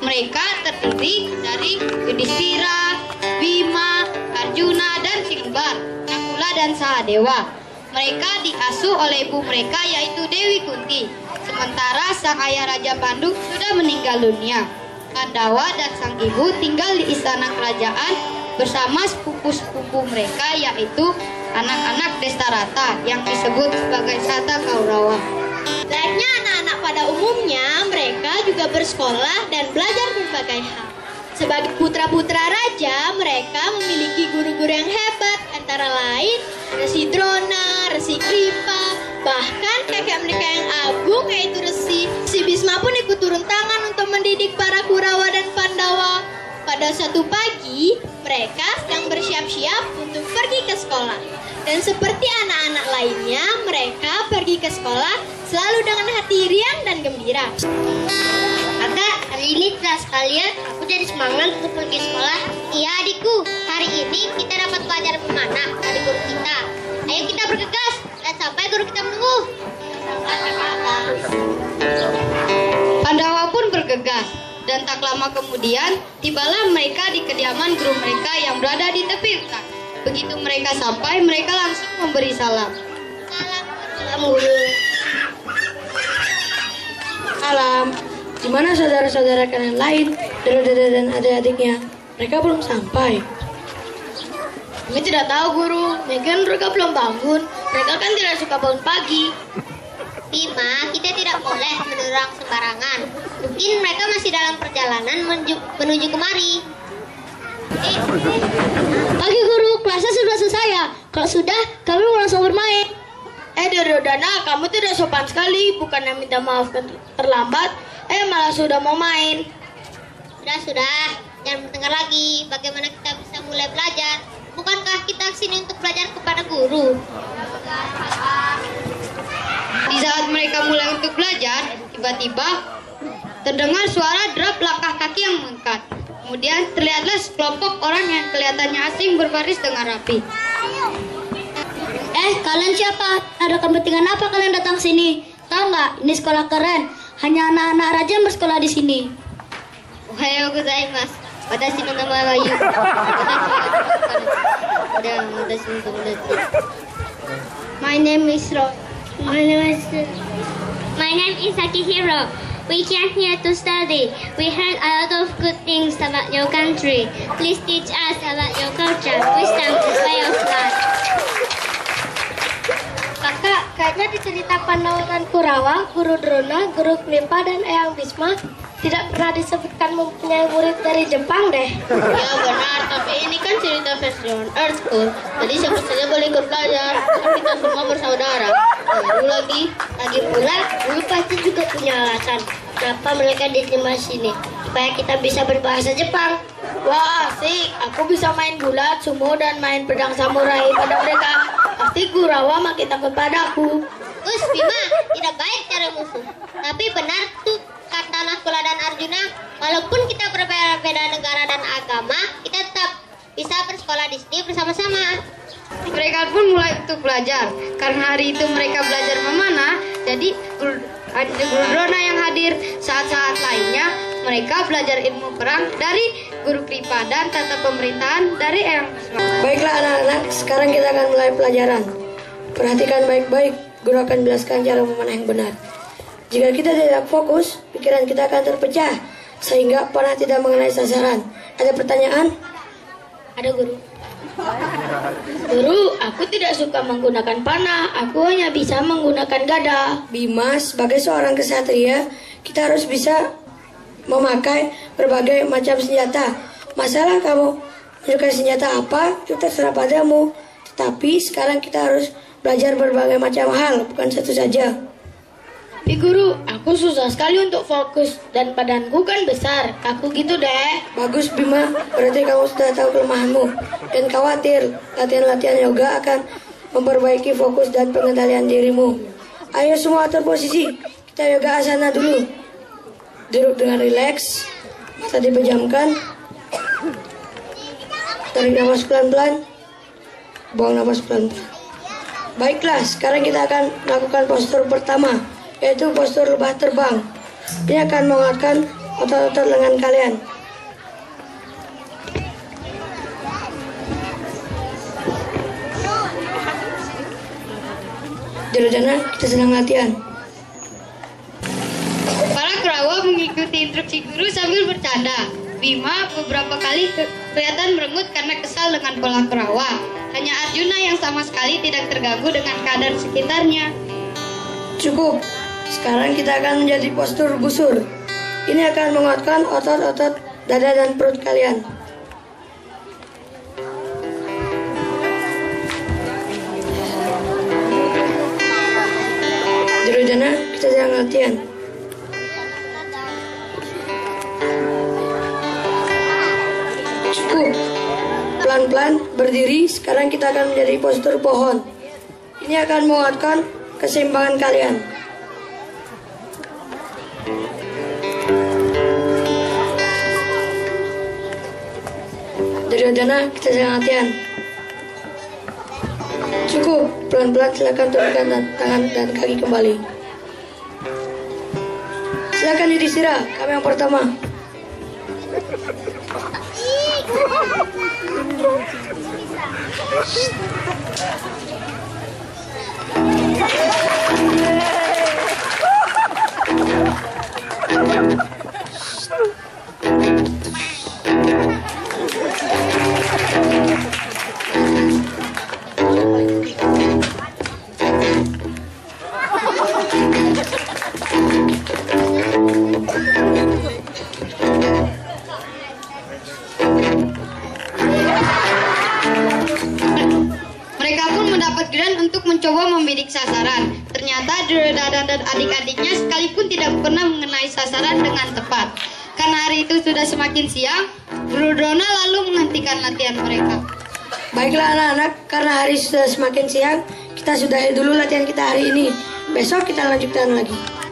Mereka terdiri dari Yudhistira, Bima, Arjuna, dan Singbar, Nakula, dan Sahadewa. Mereka diasuh oleh ibu mereka yaitu Dewi Kunti. Sementara sang ayah Raja Pandu sudah meninggal dunia. Pandawa dan sang ibu tinggal di istana kerajaan bersama sepupu-sepupu mereka yaitu anak-anak Destarata yang disebut sebagai Sata Kaurawa. Layaknya anak-anak pada umumnya, mereka juga bersekolah dan belajar berbagai hal. Sebagai putra-putra raja, mereka memiliki guru-guru yang hebat, antara lain Resi Drona, Resi Kripa, bahkan kakek mereka yang agung yaitu Resi Bisma pun ikut turun tangan untuk mendidik para Kurawa dan Pandawa. Pada suatu pagi, mereka sedang bersiap-siap untuk pergi ke sekolah. Dan seperti anak-anak lainnya, mereka pergi ke sekolah selalu dengan hati riang dan gembira. Kakak, hari ini kelas kalian, aku jadi semangat untuk pergi sekolah. Iya adikku, hari ini kita dapat pelajaran memanah dari guru kita. Ayo kita bergegas dan sampai guru kita menunggu. Pandawa pun bergegas dan tak lama kemudian tibalah mereka di kediaman guru mereka yang berada di tepi hutan. Begitu mereka sampai, mereka langsung memberi salam. Salam guru. Salam. Gimana saudara-saudara kalian lain, dada dan adik-adiknya? Mereka belum sampai. Kami tidak tahu guru, mungkin mereka belum bangun. Mereka kan tidak suka bangun pagi. Bima, kita tidak boleh menyerang sembarangan. Mungkin mereka masih dalam perjalanan menuju kemari. Pagi guru, kelasnya sudah selesai ya? Kalau sudah, kami mau langsung bermain. Duryodhana, kamu tidak sopan sekali. Bukannya minta maaf terlambat, malah sudah mau main. Sudah, jangan bertengkar lagi. Bagaimana kita bisa mulai belajar? Bukankah kita kesini untuk belajar kepada guru? Di saat mereka mulai untuk belajar, tiba-tiba terdengar suara derap langkah kaki yang mengangkat. Kemudian terlihatlah sekelompok orang yang kelihatannya asing berbaris dengan rapi. Kalian siapa? Ada kepentingan apa kalian datang sini? Tahu nggak? Ini sekolah keren. Hanya anak-anak raja yang bersekolah di sini. Ohayo gozaimasu. Watashi no namae wa Yu. My name is Roy. My name is Akihiro. We came here to study. We heard a lot of good things about your country. Please teach us about your culture, wisdom, and way of life. Kakak, kayaknya di cerita Pandawa dan Kurawa, Guru Drona, Guru Kripa, dan Eyang Bisma tidak pernah disebutkan mempunyai murid dari Jepang deh. Ya benar, tapi ini kan cerita versi on Earth School. Jadi siapa saja boleh ikut belajar. Kan kita semua bersaudara. Lagi pula, dulu pasti juga punya alasan kenapa mereka diterima sini, supaya kita bisa berbahasa Jepang. Wah, asik. Aku bisa main gulat, sumo, dan main pedang samurai pada mereka. Pasti Kurawa makin takut padaku. Gus, Bima, tidak baik cara musuh. Tapi benar tuh kata Nakula dan Arjuna, walaupun kita berbeda negara dan agama, kita tetap bisa bersekolah di sini bersama-sama. mereka pun mulai untuk belajar. Karena hari itu mereka belajar memanah, jadi Guru Drona yang hadir. Saat-saat lainnya mereka belajar ilmu perang dari Guru Kripa dan tata pemerintahan dari Eyang Bisma. Baiklah anak-anak, sekarang kita akan mulai pelajaran. Perhatikan baik-baik, guru akan jelaskan cara memanah yang benar. Jika kita tidak fokus, pikiran kita akan terpecah, sehingga panah tidak mengenai sasaran. Ada pertanyaan? Ada guru. Guru, aku tidak suka menggunakan panah. Aku hanya bisa menggunakan gada. Bima, sebagai seorang kesatria, kita harus bisa memakai berbagai macam senjata. Masalah kamu menyukai senjata apa, itu terserah padamu. Tetapi sekarang kita harus belajar berbagai macam hal, bukan satu saja. Tapi guru, aku susah sekali untuk fokus dan badanku kan besar. Aku gitu deh. Bagus Bima, berarti kamu sudah tahu kelemahanmu. Dan khawatir, latihan-latihan yoga akan memperbaiki fokus dan pengendalian dirimu. Ayo semua atur posisi. Kita yoga asana dulu. Duduk dengan rileks, mata dipejamkan. Tarik nafas pelan-pelan, buang nafas pelan-pelan. Baiklah, sekarang kita akan melakukan postur pertama, yaitu postur lebah terbang. Ini akan menguatkan otot-otot lengan kalian. Duryodhana, kita sedang latihan. Para Kurawa mengikuti instruksi guru sambil bercanda. Bima beberapa kali kelihatan merengut karena kesal dengan pola Kurawa. Hanya Arjuna yang sama sekali tidak terganggu dengan keadaan sekitarnya. Cukup. Sekarang kita akan menjadi postur busur. Ini akan menguatkan otot-otot dada dan perut kalian. Duryodhana, kita sedang latihan. Cukup. Pelan-pelan berdiri. Sekarang kita akan menjadi postur pohon. Ini akan menguatkan keseimbangan kalian. Duryodhana, kita sedang latihan. Cukup, pelan-pelan silakan turunkan tangan dan kaki kembali. Silakan Yudhistira, kami yang pertama. Mereka pun mendapat giliran untuk mencoba membidik sasaran. Ternyata Duryodhana dan adik-adiknya sekalipun tidak pernah mengenai sasaran dengan tepat. Karena hari itu sudah semakin siang, Duryodhana lalu menghentikan latihan mereka. Baiklah anak-anak, karena hari sudah semakin siang, kita sudahi dulu latihan kita hari ini. Besok kita lanjutkan lagi.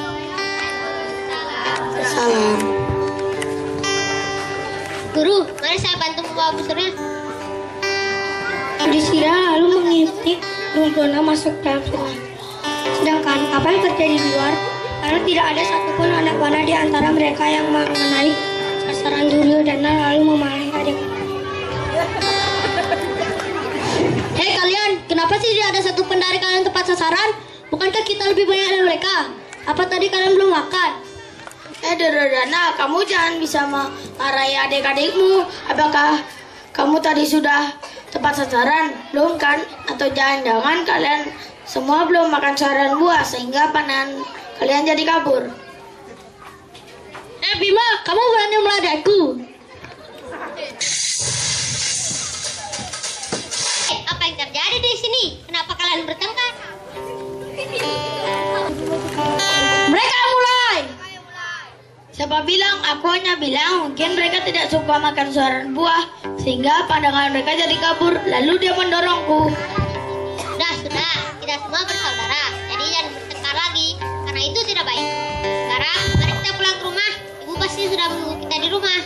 Salam. Guru, mari saya bantu membawa busurnya. Yudhistira lalu mengikuti Duryodhana masuk dalam sungai. Sedangkan apa yang terjadi di luar, karena tidak ada satupun anak panah di antara mereka yang mengenai sasaran Duryodhana lalu memarahi adik. Hei kalian, kenapa sih tidak ada satu pun dari kalian tepat sasaran? Bukankah kita lebih banyak dari mereka? Apa tadi kalian belum makan? Duryodhana, kamu jangan bisa marahi adik-adikmu. Apakah kamu tadi sudah tepat sasaran? Belum kan? Atau jangan-jangan kalian semua belum makan saran buah sehingga pandangan kalian jadi kabur? Bima, kamu berani meladaiku? Apa yang terjadi di sini? Kenapa kalian bertengkar? Mereka mulai. Siapa bilang? Aku hanya bilang mungkin mereka tidak suka makan saran buah sehingga pandangan mereka jadi kabur. Lalu dia mendorongku. Sudah, kita semua bersaudara. Jadi jangan bertengkar lagi, karena itu tidak baik. Sekarang, mari kita pulang ke rumah. Ibu pasti sudah menunggu kita di rumah.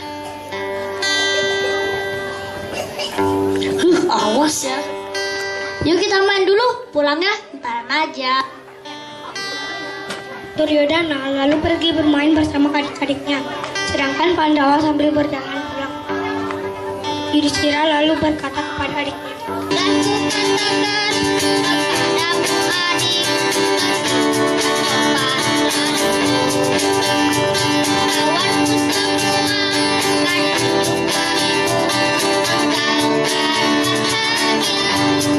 Awas ya. Yuk kita main dulu, pulangnya ntar aja. Duryodhana lalu pergi bermain bersama adik-adiknya, sedangkan Pandawa sambil berjalan pulang. Yudhistira lalu berkata kepada adiknya, Dan ku katakan kepadamu adik, kawanku semua akan melupakanmu, engkau akan bahagia.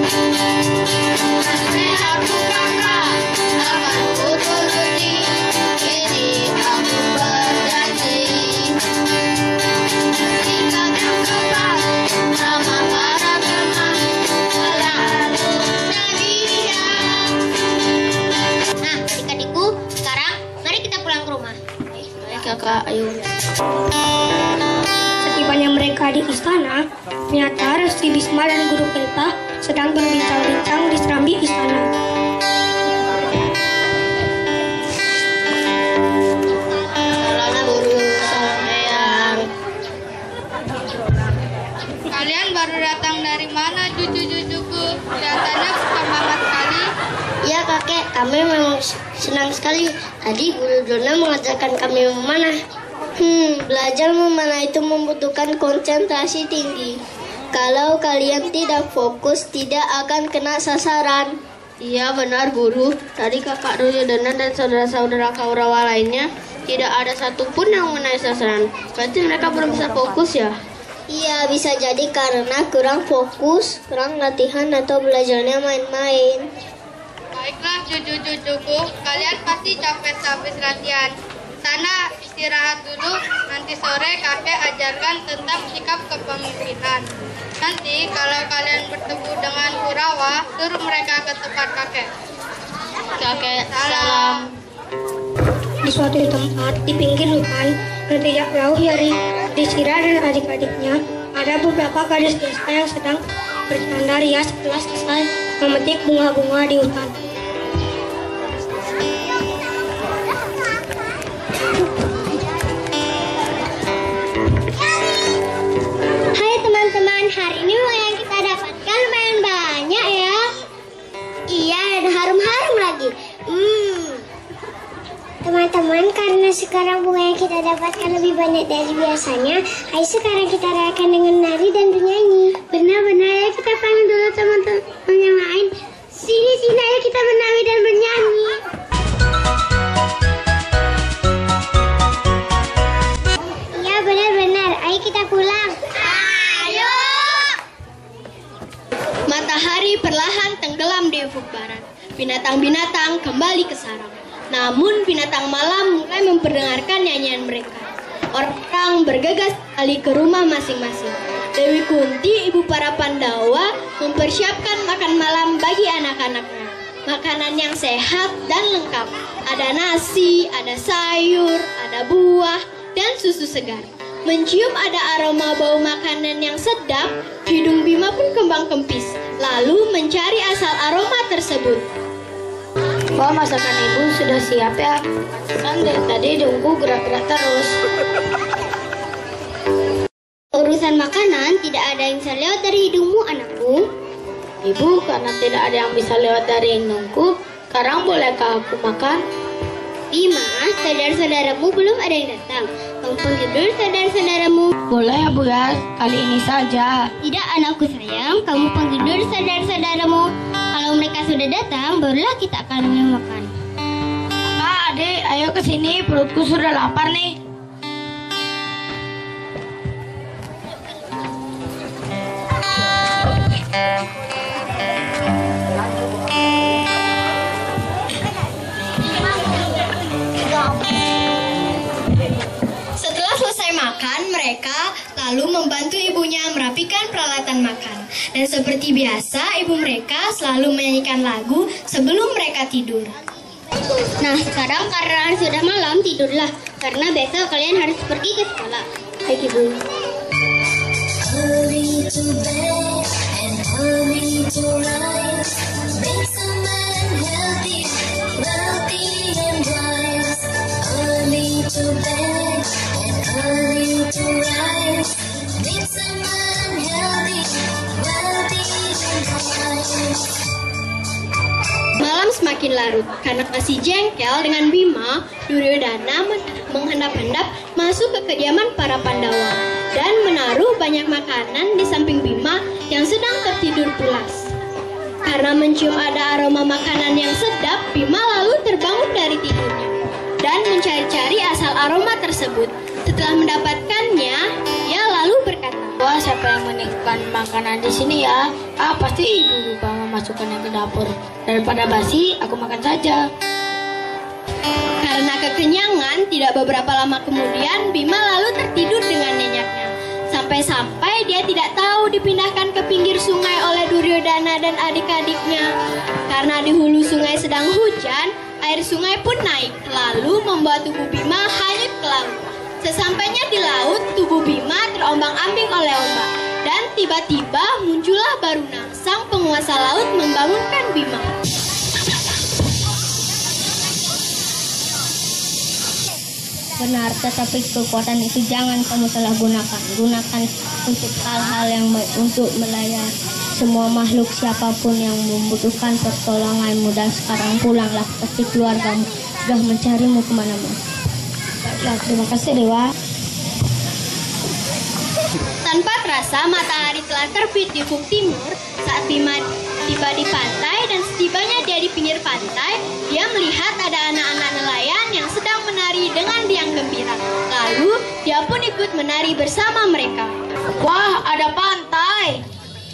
Nasihatku kakak akan ku turuti, ini aku berjanji. Sikap yang tepat sama para teman selalu sedia. Nah, adik-adikku, sekarang mari kita pulang ke rumah. Kakak, ayo. setibanya mereka di istana, ternyata Resi Bisma dan Guru Krita sedang berbincang-bincang di serambi istana. Kalian baru datang dari mana, cucu-cucuku? Kelihatannya semangat sekali. Ya kakek, kami memang senang sekali. Tadi Guru Dona mengajarkan kami memanah. Belajar memanah itu membutuhkan konsentrasi tinggi. Kalau kalian tidak fokus, tidak akan kena sasaran. Iya benar guru. Tadi kakak Duryodana dan saudara-saudara Kaurawa lainnya tidak ada satupun yang mengenai sasaran. Berarti mereka belum bisa fokus ya? Iya, bisa jadi karena kurang fokus, kurang latihan, atau belajarnya main-main. Baiklah cucu-cucuku, kalian pasti capek habis latihan. Sana istirahat dulu, nanti sore kakek ajarkan tentang sikap kepemimpinan. Nanti kalau kalian bertemu dengan Kurawa, suruh mereka ke tempat kakek. Kakek, salam. Di suatu tempat di pinggir hutan yang tidak jauh dari Yudhistira dan adik-adiknya, ada beberapa gadis desa yang sedang bercanda ria setelah selesai memetik bunga-bunga di hutan. Hai teman-teman, hari ini bunga yang kita dapatkan lumayan banyak ya. Iya, dan harum-harum lagi. Teman-teman, karena sekarang bunga yang kita dapatkan lebih banyak dari biasanya, ayo sekarang kita rayakan dengan nari dan bernyanyi. Benar-benar, ya kita panggil dulu teman-teman yang lain. Sini, ayo kita menari dan bernyanyi. Iya benar-benar, ayo kita pulang. Ayo! Matahari perlahan tenggelam di ufuk barat. Binatang-binatang kembali ke sarang. Namun binatang malam mulai memperdengarkan nyanyian mereka. Orang bergegas kembali ke rumah masing-masing. Dewi Kunti, ibu para Pandawa, mempersiapkan makan malam bagi anak-anaknya. Makanan yang sehat dan lengkap. Ada nasi, ada sayur, ada buah, dan susu segar. Mencium ada aroma bau makanan yang sedap, hidung Bima pun kembang kempis. Lalu mencari asal aroma tersebut. Wah, masakan ibu sudah siap ya. Kan dari tadi Dungku gerak-gerak terus. Urusan makanan tidak ada yang bisa lewat dari hidungmu, anakku. Ibu, karena tidak ada yang bisa lewat dari hidungku, sekarang bolehkah aku makan? Bima, saudara-saudaramu belum ada yang datang. Kamu panggil dulu saudara-saudaramu. Boleh ya Bu ya, kali ini saja. Tidak, anakku sayang, kamu panggil dulu saudara-saudaramu. Kalau mereka sudah datang, barulah kita akan makan. Kak, adik, ayo ke sini, perutku sudah lapar nih. Setelah selesai makan, mereka lalu membantu ibunya merapikan peralatan makan. Dan seperti biasa, ibu mereka selalu menyanyikan lagu sebelum mereka tidur. Nah, sekarang karena sudah malam, tidurlah. Karena besok kalian harus pergi ke sekolah. Baik, Ibu. Early to bed and early to rise makes a man healthy, wealthy and wise. Early to bed and early to rise makes a man healthy, wealthy and wise. Malam semakin larut. Karena masih jengkel dengan Bima, Duryodana menghendap-hendap masuk ke kediaman para Pandawa dan menaruh banyak makanan di samping Bima yang sedang tertidur pulas. Karena mencium ada aroma makanan yang sedap, Bima lalu terbangun dari tidurnya dan mencari-cari asal aroma tersebut. Setelah mendapatkannya, ia lalu berkata, Wah, siapa yang menikmati makanan di sini ya? Pasti ibu lupa memasukkannya ke dapur. Daripada basi, aku makan saja. Karena kekenyangan, tidak beberapa lama kemudian Bima lalu tertidur dengan nyenyaknya. Sampai-sampai dia tidak tahu dipindahkan ke pinggir sungai oleh Duryodana dan adik-adiknya. Karena di hulu sungai sedang hujan, air sungai pun naik, lalu membuat tubuh Bima hanyut ke laut. Sesampainya di laut, tubuh Bima terombang-ambing oleh ombak. Dan tiba-tiba muncullah Baruna, sang penguasa laut, membangunkan Bima. Benar, tetapi kekuatan itu jangan kamu salah gunakan. Gunakan untuk hal-hal yang baik, untuk melayani semua makhluk siapapun yang membutuhkan pertolonganmu. Dan sekarang pulanglah, pasti keluargamu sudah mencarimu kemana-mana. Ya, terima kasih Dewa. Tanpa terasa matahari telah terbit di ufuk timur saat Bima tiba di pantai, dan setibanya dia di pinggir pantai, dia melihat ada anak-anak nelayan yang sedang menari dengan riang gembira. Lalu dia pun ikut menari bersama mereka. Wah, ada pantai.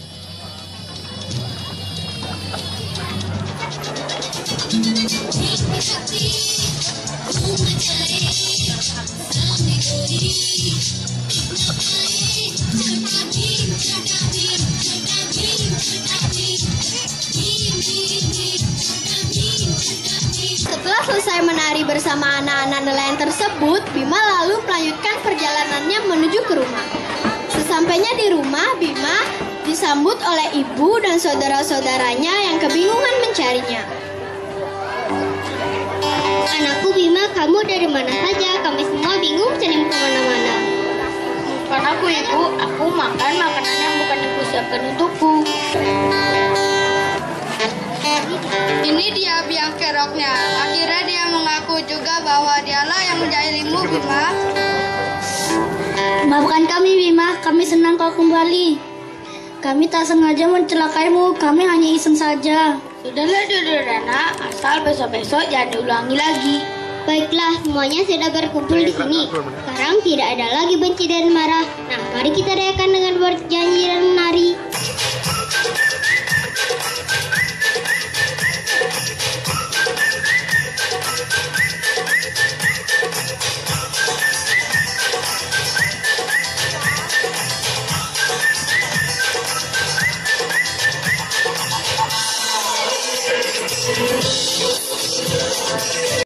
Setelah selesai menari bersama anak-anak nelayan tersebut, Bima lalu melanjutkan perjalanannya menuju ke rumah. Sesampainya di rumah, Bima disambut oleh ibu dan saudara-saudaranya yang kebingungan mencarinya. Anakku Bima, kamu dari mana saja? Kami semua bingung cari kemana-mana. Bukan aku ibu, aku makan makanan yang bukan ibu siapkan untukku. Ini dia biang keroknya. Akhirnya dia mengaku juga bahwa dialah yang menjahilimu, Bima. Maafkan kami Bima, kami senang kau kembali. Kami tak sengaja mencelakaimu, kami hanya iseng saja. Sudahlah Duryodhana, asal besok-besok jangan diulangi lagi. Baiklah, semuanya sudah berkumpul di sini. Sekarang tidak ada lagi benci dan marah. Nah, mari kita rayakan dengan berjanji dan menari.